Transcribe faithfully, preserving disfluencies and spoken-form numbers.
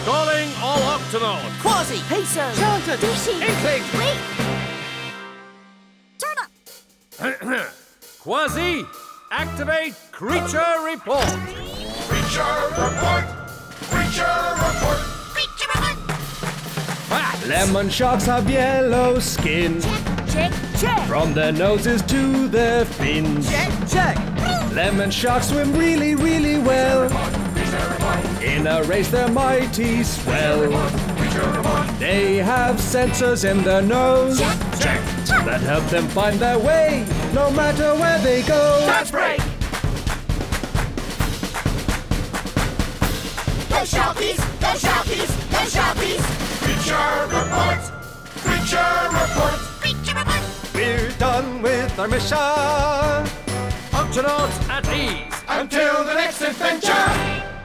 Calling all Octonauts. Kwazii, Peso, Chanted, Dishy, Inkling. Wait. Turn up. Kwazii, activate creature report. Creature report! Creature report! Creature report. Facts. Lemon sharks have yellow skin. Check, check, check. From their noses to their fins. Check, check. Lemon sharks swim really, really well. In a race they're mighty swell. They have sensors in their nose Check, check. that help them find their way, no matter where they go. Dance break! Go sharkies, go sharkies, go sharkies. Creature report! Creature report! Creature report. We're done with our mission. Octonauts at ease. Until the next adventure!